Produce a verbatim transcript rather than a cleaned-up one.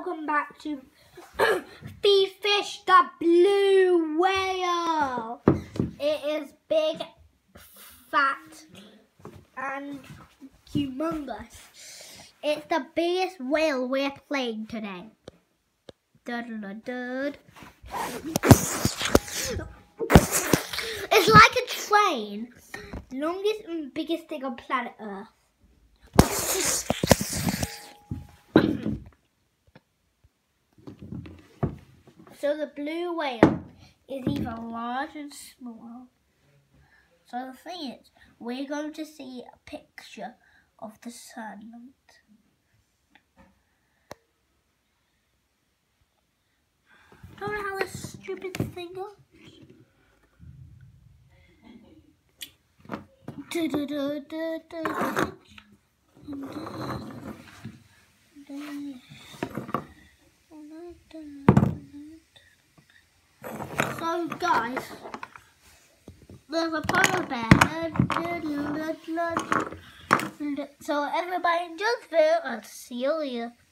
welcome back to Feed Fish the Blue Whale. It is big, fat, and humongous. It's the biggest whale we're playing today. Dud-dud-dud. It's like a train. Longest and biggest thing on planet Earth. So the blue whale is either large and small. So the thing is, we're going to see a picture of the sun. Don't know how this stupid thing goes. Do, do, do, do, do, do. So guys, there's a polar bear. So everybody enjoy the video and see you later.